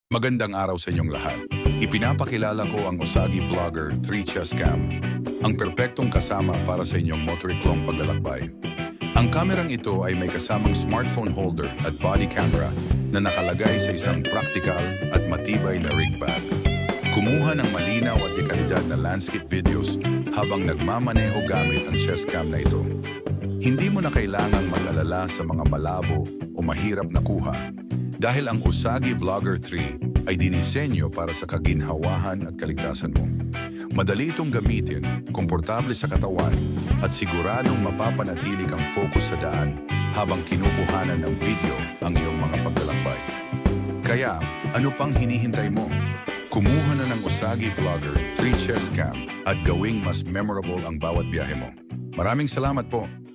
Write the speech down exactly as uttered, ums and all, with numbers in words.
Magandang araw sa inyong lahat. Ipinapakilala ko ang Usagi Vlogger three Chess Cam, ang perpektong kasama para sa inyong motoriklong paglalakbay. Ang kamerang ito ay may kasamang smartphone holder at body camera na nakalagay sa isang practical at matibay na rig bag. Kumuha ng malinaw at dekalidad na landscape videos habang nagmamaneho gamit ang chess cam na ito. Hindi mo na kailangang mag-alala sa mga malabo o mahirap na kuha dahil ang Usagi Vlogger three ay dinisenyo para sa kaginhawahan at kaligtasan mo. Madali itong gamitin, komportable sa katawan, at siguradong mapapanatili kang focus sa daan habang kinukuhanan ng video ang iyong mga paglalakbay. Kaya, ano pang hinihintay mo? Kumuha na ng Usagi Vlogger three Chess Cam at gawing mas memorable ang bawat biyahe mo. Maraming salamat po!